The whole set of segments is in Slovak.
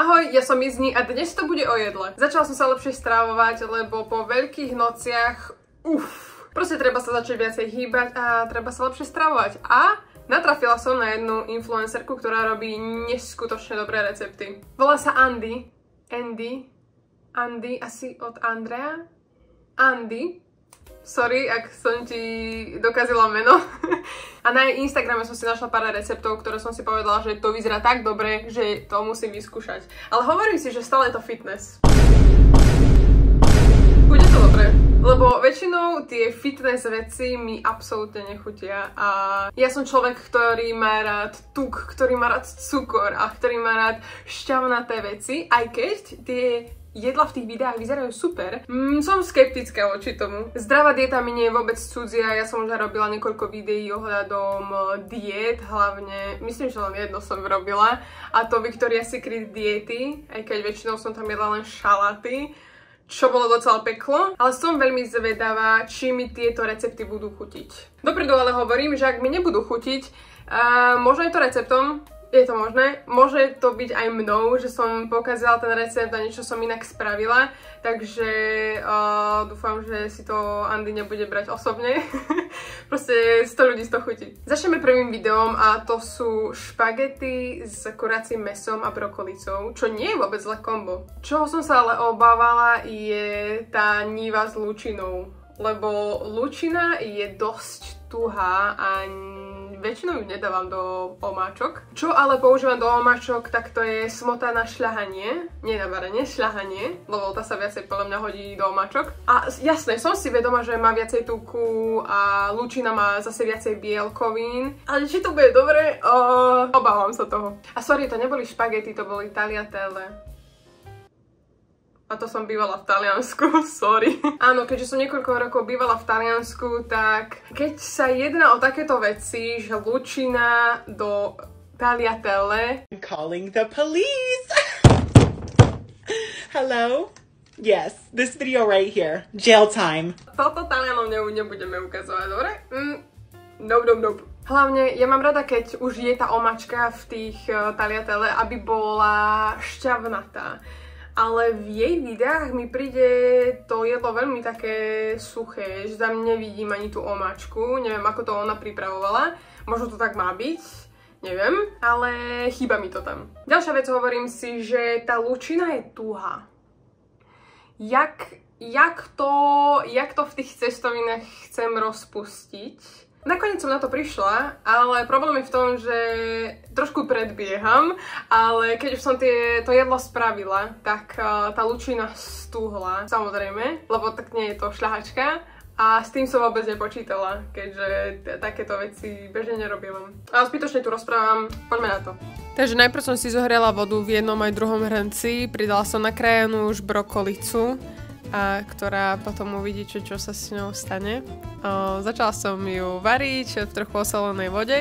Ahoj, ja som Izzy a dnes to bude o jedle. Začala som sa lepšie stravovať, lebo po veľkých nociach, proste treba sa začať viacej hýbať a treba sa lepšie stravovať. A natrafila som na jednu influencerku, ktorá robí neskutočne dobré recepty. Volá sa Andy, asi od Andrea? Andy. Sorry, ak som ti dokazila meno. A na jej Instagrame som si našla pár receptov, ktoré som si povedala, že to vyzerá tak dobre, že to musím vyskúšať. Ale hovorím si, že stále je to fitness. Bude to dobre, lebo väčšinou tie fitness veci mi absolútne nechutia. A ja som človek, ktorý má rád tuk, ktorý má rád cukor a ktorý má rád šťavnaté veci, aj keď tie jedla v tých videách vyzerajú super. Som skeptická voči tomu. Zdravá dieta mi nie je vôbec cudzia, ja som už robila niekoľko videí ohľadom diét, hlavne, myslím, že len jedno som robila, a to Victoria's Secret diety, aj keď väčšinou som tam jedla len šaláty, čo bolo docela peklo, ale som veľmi zvedavá, či mi tieto recepty budú chutiť. Dopredu ale hovorím, že ak mi nebudú chutiť, možno je to receptom, je to možné. Môže to byť aj mnou, že som pokazila ten recept a niečo som inak spravila, takže dúfam, že si to Andy nebude brať osobne. Proste 100 ľudí z toho chutí. Začneme prvým videom a to sú špagety s kuracím mäsom a brokolicou, čo nie je vôbec zlé kombo. Čoho som sa ale obávala je tá níva s lučinou, lebo lučina je dosť tuhá a väčšinou ju nedávam do omáčok. Čo ale používam do omáčok, tak to je smota na šľahanie. Nie na varenie, šľahanie, lebo tá sa viacej podľa mňa hodí do omáčok. A jasné, som si vedoma, že má viacej tuku a lučina má zase viacej bielkovín. Ale či to bude dobre, obávam sa toho. A sorry, to neboli špagety, to boli tagliatelle. A to som bývala v Taliansku, sorry. Áno, keďže som niekoľko rokov bývala v Taliansku, tak keď sa jedná o takéto veci, že lučina do tagliatelle... I'm calling the police! Hello? Yes, this video right here. Jail time. Toto Talianom nebudeme ukazovať, dobre? Nope. Hlavne, ja mám rada, keď už je tá omáčka v tých tagliatelle, aby bola šťavnatá. Ale v jej videách mi príde to jedlo veľmi také suché, že tam nevidím ani tú omáčku, neviem ako to ona pripravovala, možno to tak má byť, neviem, ale chýba mi to tam. Ďalšia vec, hovorím si, že tá lučina je tuhá. Jak to v tých cestovinách chcem rozpustiť? Nakoniec som na to prišla, ale problém je v tom, že trošku predbieham, ale keď už som to jedlo spravila, tak tá lučina stúhla, samozrejme, lebo tak nie je to šľahačka a s tým som vôbec nepočítala, keďže takéto veci bežne nerobím. Ale zbytočne tu rozprávam, poďme na to. Takže najprv som si zohriala vodu v jednom aj druhom hrnci, pridala som nakrájanú už brokolicu, ktorá potom uvidí, čo sa s ňou stane. Začala som ju variť v trochu osolonej vode.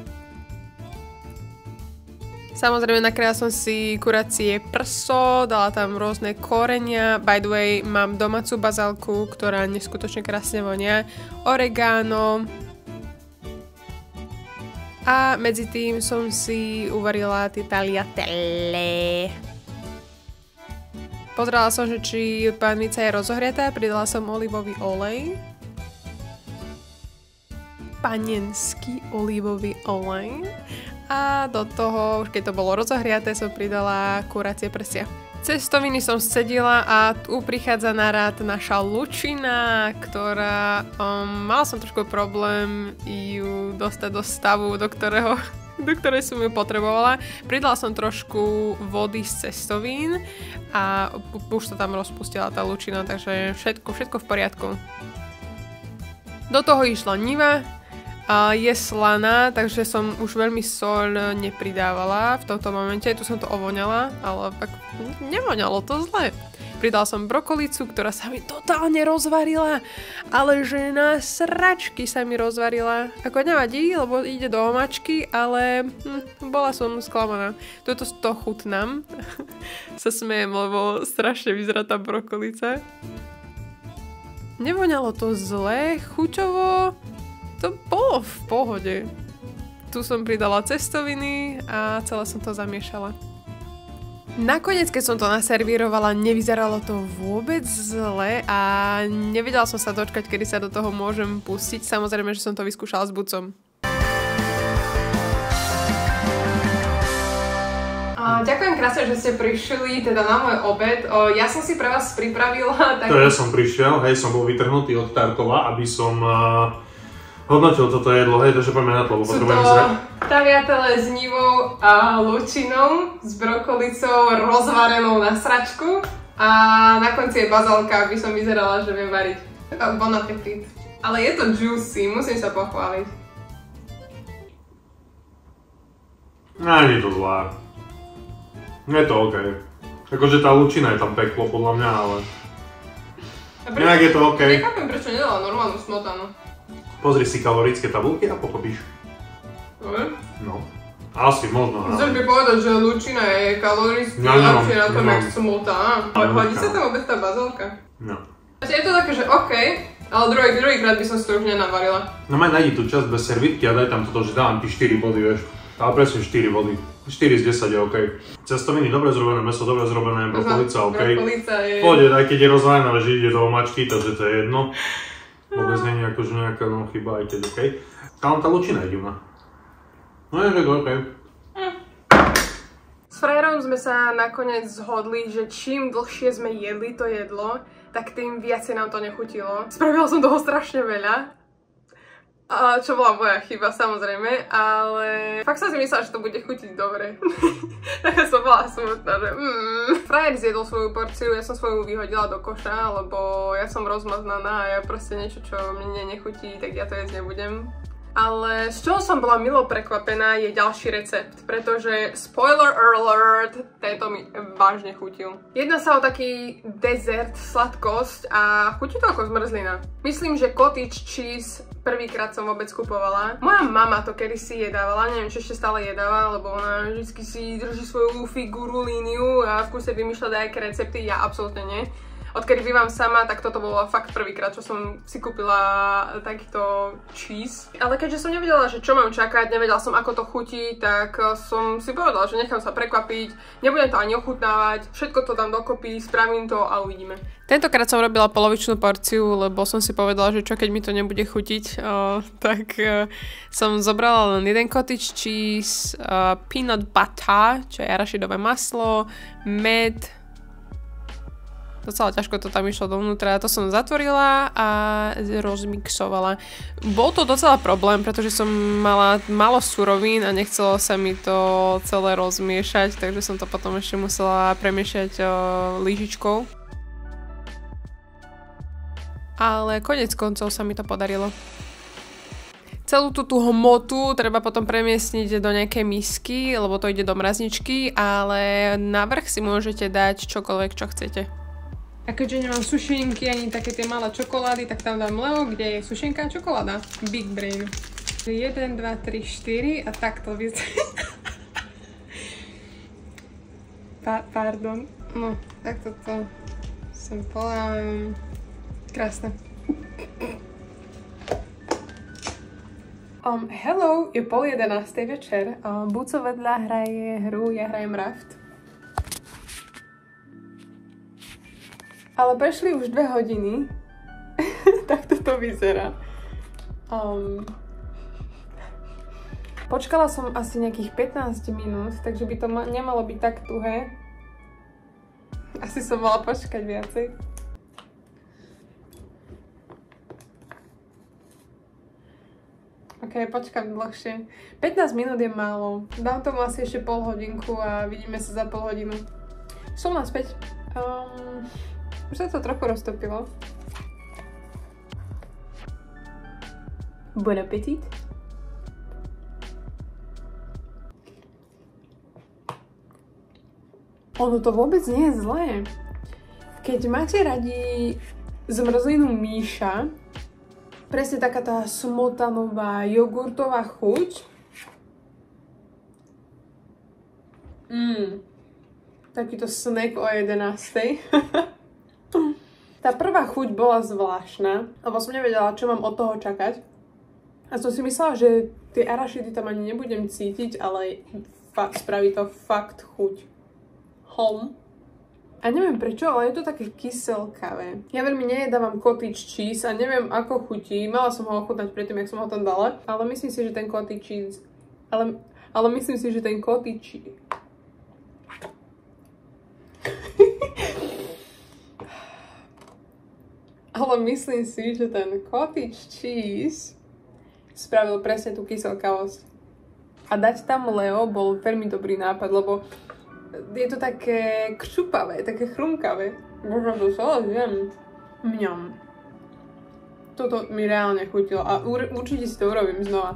Samozrejme nakrájala som si kuracie prso, dala tam rôzne korenia. By the way, mám domácu bazálku, ktorá neskutočne krásne vonia. Oregano. A medzi tým som si uvarila tie tagliatelle. Pozerala som, že či pánvica je rozohriatá, pridala som olivový olej. Panenský olivový olej. A do toho, už keď to bolo rozohriaté, som pridala kuracie prsia. Cestoviny som scedila a tu prichádza na rád naša lučina, ktorá... mala som trošku problém ju dostať do stavu, do ktorej som ju potrebovala. Pridala som trošku vody z cestovín a už to tam rozpustila tá lučina, takže všetko v poriadku. Do toho išla niva, je slaná, takže som už veľmi soľ nepridávala v tomto momente. Tu som to ovoňala, ale tak nevoňalo to zle. Pridala som brokolicu, ktorá sa mi totálne rozvarila, ale že na sračky sa mi rozvarila. Ako nevadí, lebo ide do omáčky, ale bola som sklamaná. Toto to chutnám. Sa smejem, lebo strašne vyzerá tá brokolica. Nevoňalo to zle, chuťovo to bolo v pohode. Tu som pridala cestoviny a celé som to zamiešala. Nakoniec, keď som to naservírovala, nevyzeralo to vôbec zle a nevedela som sa dočkať, kedy sa do toho môžem pustiť. Samozrejme, že som to vyskúšala s bucom. Ďakujem krásne, že ste prišli teda na môj obed. Ja som si pre vás pripravila taký... To ja som prišiel, hej, som bol vytrhnutý od Tarkova, aby som hodnotil toto jedlo, hej, takže poďme na to, lebo potrebujem zrať. Tagliatelle s nivou a lučinou, s brokolicou rozvarenou na sračku a na konci je bazálka, aby som vyzerala, že viem variť. Bon appetit. Ale je to juicy, musím sa pochváliť. Nie je to zlá. Je to OK. Akože tá lučina je tam peklo podľa mňa, ale... Nejak je to OK. Nechápem, prečo nedala normálnu smotanu. Pozri si kalorické tabulky a pochopíš. No. Asi, možno. Chceš by povedať, že lučina je kaloricky lepšie na tom, jak smotana. Ale hodí sa tam vôbec tá bazálka? No. Je to také, že OK, ale druhýkrát by som si to už nenavarila. No maj nájdi tú časť bez servítky a daj tam toto, že dávam ti 4 body, vieš. Ale presne 4 body. 4 z 10 je OK. Cestoviny dobre zrobené, mäso dobre zrobené, brokolica OK. Brokolica je... Pôjde, aj keď je rozvájna, že ide do mačky, takže to je jedno. Vôbec nie je akože nejaká chyba, aj keď OK. Tam tá lučina je divná. No je to OK. S frajerom sme sa nakoniec zhodli, že čím dlhšie sme jedli to jedlo, tak tým viacej nám to nechutilo. Spravila som toho strašne veľa. Čo bola moja chyba, samozrejme, ale fakt som si myslela, že to bude chutiť dobre. Taká som bola smutná, že Frajer zjedol svoju porciu, ja som svoju vyhodila do koša, lebo ja som rozmaznaná a ja proste niečo, čo mne nechutí, tak ja to jesť nebudem. Ale z čoho som bola milo prekvapená je ďalší recept, pretože spoiler alert, tento mi vážne chutil. Jedná sa o taký dezert, sladkosť a chutí to ako zmrzlina. Myslím, že cottage cheese prvýkrát som vôbec kupovala. Moja mama to kedysi jedávala, neviem, či ešte stále jedáva, lebo ona vždycky si drží svoju figuru, líniu a v kuse vymýšľa nejaké recepty, ja absolútne nie. Odkedy bývam sama, tak toto bolo fakt prvýkrát, čo som si kúpila takýto cheese. Ale keďže som nevedela, že čo mám čakať, nevedela som, ako to chutí, tak som si povedala, že nechám sa prekvapiť, nebudem to ani ochutnávať, všetko to dám dokopy, spravím to a uvidíme. Tentokrát som robila polovičnú porciu, lebo som si povedala, že čo keď mi to nebude chutiť, tak som zobrala len jeden cottage cheese, peanut butter, čo je arašidové maslo, med. Docela ťažko to tam išlo dovnútra, to som zatvorila a rozmixovala. Bol to docela problém, pretože som mala málo surovín a nechcelo sa mi to celé rozmiešať, takže som to potom ešte musela premiešať lyžičkou. Ale koniec koncov sa mi to podarilo. Celú tú hmotu treba potom premiestniť do nejakej misky, lebo to ide do mrazničky, ale navrch si môžete dať čokoľvek, čo chcete. A keďže nemám sušenky ani také tie malé čokolády, tak tam dám Leo, kde je sušenka a čokoláda. Big brain. 1, 2, 3, 4 a takto vyzerá. Pardon. No, takto to sem polám. Krásne. Hello, je 10:30 večer. Buco vedľa hraje hru, ja hrajem Raft. Ale prešli už 2 hodiny. Tak toto vyzerá. Počkala som asi nejakých 15 minút, takže by to nemalo byť tak tuhé. Asi som mala počkať viacej. Ok, počkám dlhšie. 15 minút je málo. Dám tomu asi ešte pol hodinku a vidíme sa za pol hodinu. Som naspäť. Už sa to trochu roztopilo. Bon appetit. Ono to vôbec nie je zlé. Keď máte radi zmrzlinu Míša, presne taká tá smotanová, jogurtová chuť. Takýto snack o 11. Tá prvá chuť bola zvláštna, lebo som nevedela, čo mám od toho čakať. A som si myslela, že tie arašidy tam ani nebudem cítiť, ale spraví to fakt chuť. home. A neviem prečo, ale je to také kyselkavé. Ja veľmi nejedávam cottage cheese a neviem ako chutí. Mala som ho ochutnať predtým, jak som ho tam dala. Ale myslím si, že ten cottage cheese... Ale myslím si, že ten cottage cheese... Ale myslím si, že ten cottage cheese spravil presne tú kyselkavosť. A dať tam Leo bol veľmi dobrý nápad, lebo je to také kšupavé, také chrumkavé. Bože, to celé zjem. Mňam. Toto mi reálne chutilo a určite si to urobím znova.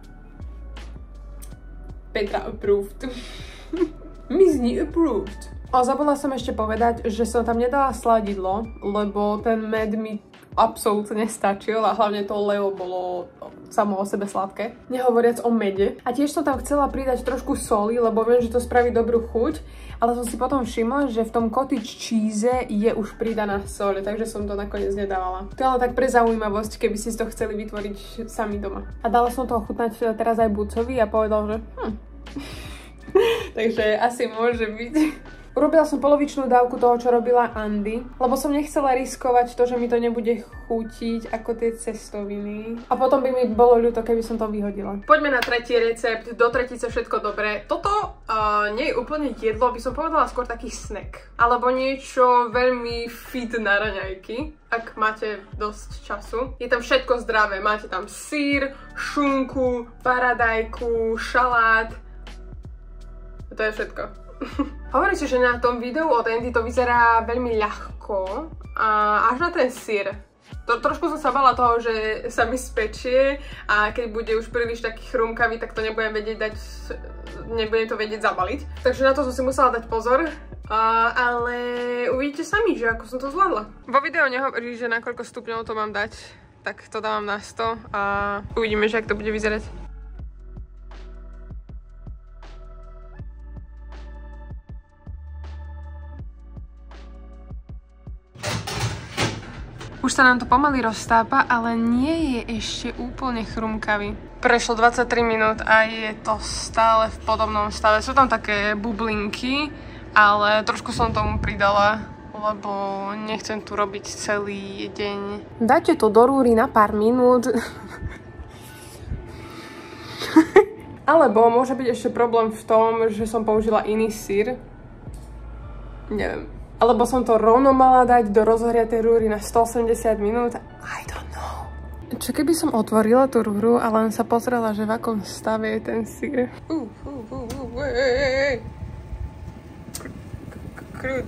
Petra approved. Mizni approved. A zabudla som ešte povedať, že som tam nedala sladidlo, lebo ten med mi absolútne stačil a hlavne to Leo bolo samo o sebe sladké. Nehovoriac o mede. A tiež som tam chcela pridať trošku soli, lebo viem, že to spraví dobrú chuť, ale som si potom všimla, že v tom cottage cheese je už pridaná soľ, takže som to nakoniec nedávala. To je ale tak pre zaujímavosť, keby si to chceli vytvoriť sami doma. A dala som to ochutnať teraz aj Bucovi a povedal, že takže asi môže byť. Urobila som polovičnú dávku toho, čo robila Andy, lebo som nechcela riskovať to, že mi to nebude chutiť ako tie cestoviny. A potom by mi bolo ľúto, keby som to vyhodila. Poďme na tretí recept, do tretice všetko dobré. Toto nie je úplne jedlo, by som povedala skôr taký snack. Alebo niečo veľmi fit na raňajky, ak máte dosť času. Je tam všetko zdravé, máte tam syr, šunku, paradajku, šalát. To je všetko. Hovorím si, že na tom videu od Andy to vyzerá veľmi ľahko a až na ten syr. Trošku som sa bala toho, že sa mi spečie a keď bude už príliš taký chrumkavý, tak to nebudem to vedieť zabaliť. Takže na to som si musela dať pozor, ale uvidíte sami, že ako som to zvládla. Vo videu nehovorí, že na koľko stupňov to mám dať, tak to dávam na 100 a uvidíme, že ak to bude vyzerať. Už sa nám to pomaly roztápa, ale nie je ešte úplne chrumkavý. Prešlo 23 minút a je to stále v podobnom stave. Sú tam také bublinky, ale trošku som tomu pridala, lebo nechcem tu robiť celý deň. Dajte to do rúry na pár minút. Alebo môže byť ešte problém v tom, že som použila iný syr. Neviem. Alebo som to rovno mala dať do rozohriatej rúry na 180 minút. I don't know. Čo keby som otvorila tú rúru a len sa pozrela, že v akom stave je ten syr. Krút.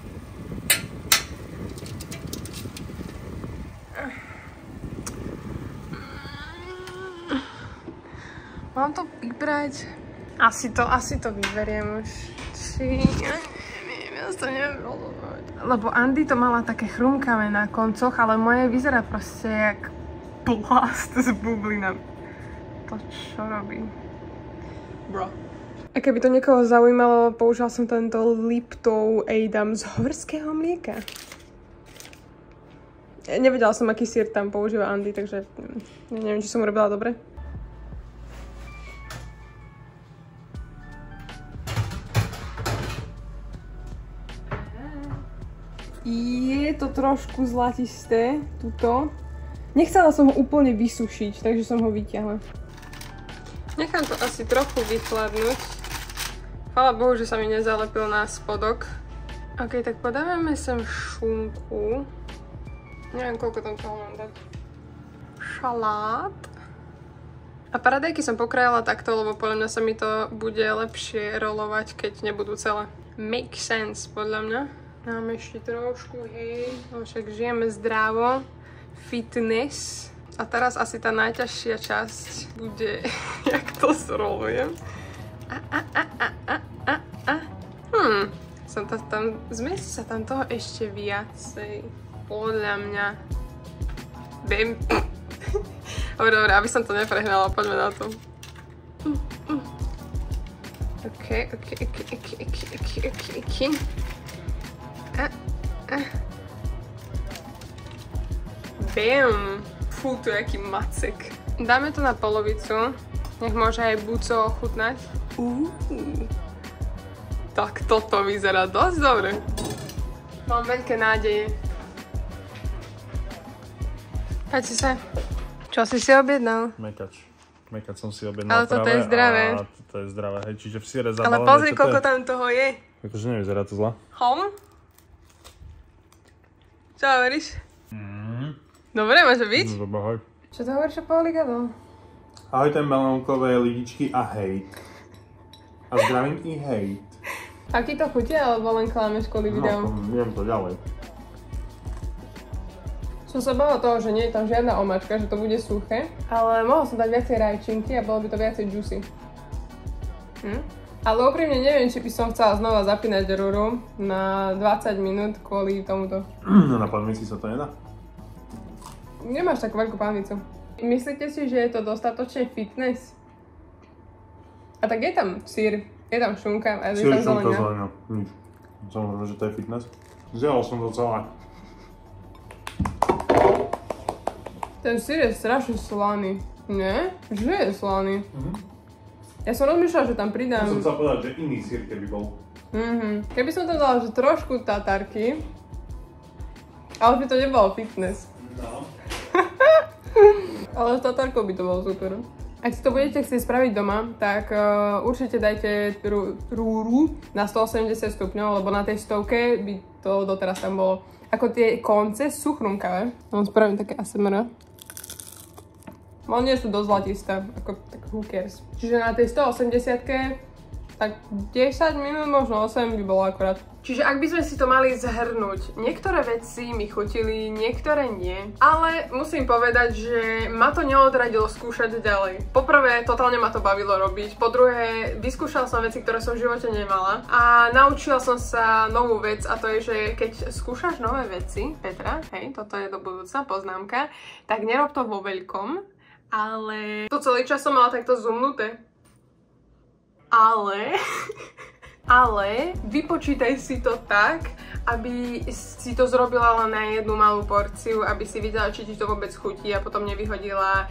Mám to vybrať? Asi to vyberiem už. Ja to neviem rozhodnúť. Lebo Andy to mala také chrumkavé na koncoch, ale moje vyzerá proste jak plast s bublinami. To čo robí? Bro. A keby to niekoho zaujímalo, použila som tento Lipton Edam z horského mlieka. Nevedela som, aký syr tam používa Andy, takže neviem, či som urobila dobre. Je to trošku zlatisté, tuto. Nechcela som ho úplne vysušiť, takže som ho vyťahla. Nechám to asi trochu vychladnúť. Chvála Bohu, že sa mi nezalepil na spodok. Ok, tak podávame sem šunku. Neviem, koľko tam toho mám dať. Šalát. A paradajky som pokrajala takto, lebo podľa mňa sa mi to bude lepšie rolovať, keď nebudú celé. Make sense, podľa mňa. Dáme ešte trošku, hej, však žijeme zdravo, fitness. A teraz asi tá najťažšia časť bude, jak to zrolujem. Zmestí sa tam toho ešte viacej, podľa mňa. Bim. Dobre, aby som to neprehnala, poďme na to. Ok. Bam! Fú, tu je aký macek. Dáme to na polovicu. Nech môže aj Buco ochutnať. Tak toto vyzerá dosť dobre. Mám veľké nádeje. Páči sa. Čo si objednal? Mekač. Mekač som si objednal. Ale toto je zdravé. A toto je zdravé, hej. Čiže v syre zabalené. Ale pozri, koľko tam toho je. Akože nevyzerá to zle. Čo hovoríš? Dobre, môže byť? Dobre, hoj. Čo to hovoríš o Pauligado? Ahojte melónkové lidičky a hejt. A zdravím i hejt. Aký to chutí, alebo len klameš kvôli videu? No, viem to ďalej. Som sa bála toho, že nie je tam žiadna omáčka, že to bude suché, ale mohol som dať viacej rajčinky a bolo by to viacej juicy. Ale úprimne neviem, či by som chcela znova zapínať rúru na 20 minút kvôli tomuto. No na panvici sa to nedá? Nemáš takú veľkú panvicu. Myslíte si, že je to dostatočne fitness? A tak je tam syr, je tam šunka a je tam zelenina. Nič. Samozrejme, že to je fitness. Zjel som to celé. Ten syr je strašne slaný. Nie? Že je slaný. Ja som rozmýšľala, že tam pridám... Ja som chcel povedať, že iný syr keby bol. Keby som tam dala, že trošku tatarky, ale by to nebolo fitness. No. Ale s tatarkou by to bolo super. Ak si to budete chcieť spraviť doma, tak určite dajte rúru na 180 stupňov, lebo na tej stovke by to doteraz tam bolo. Ako tie konce sú chrumkavé. Vám spravím také ASMR. Ale nie sú dosť zlatisté, ako tak who cares. Čiže na tej 180-ke tak 10 minút, možno 8 by bolo akorát. Čiže ak by sme si to mali zhrnúť, niektoré veci mi chutili, niektoré nie. Ale musím povedať, že ma to neodradilo skúšať ďalej. Poprvé, totálne ma to bavilo robiť. Po druhé, vyskúšala som veci, ktoré som v živote nemala. A naučila som sa novú vec a to je, že keď skúšaš nové veci, Petra, hej, toto je do budúca poznámka, tak nerob to vo veľkom, ale to celý čas som mala takto zoomnuté. Ale vypočítaj si to tak, aby si to zrobila len na jednu malú porciu, aby si videla, či ti to vôbec chutí a potom nevyhodila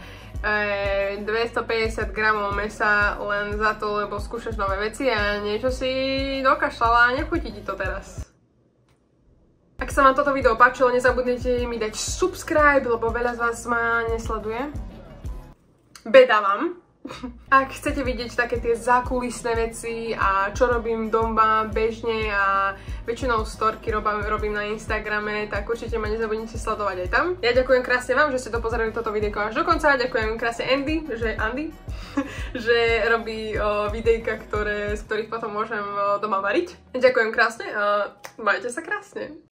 250 gramov mesa len za to, lebo skúšaš nové veci a niečo si dokašľala a nechutí ti to teraz. Ak sa vám toto video páčilo, nezabudnite mi dať subscribe, lebo veľa z vás ma nesleduje. Beda vám. Ak chcete vidieť také tie zákulisné veci a čo robím doma bežne a väčšinou storky robím na Instagrame, tak určite ma nezabudnite sledovať aj tam. Ja ďakujem krásne vám, že ste to pozerali toto videjko až do konca. Ďakujem krásne Andy, že robí videjka, z ktorých potom môžem doma variť. Ďakujem krásne a majte sa krásne.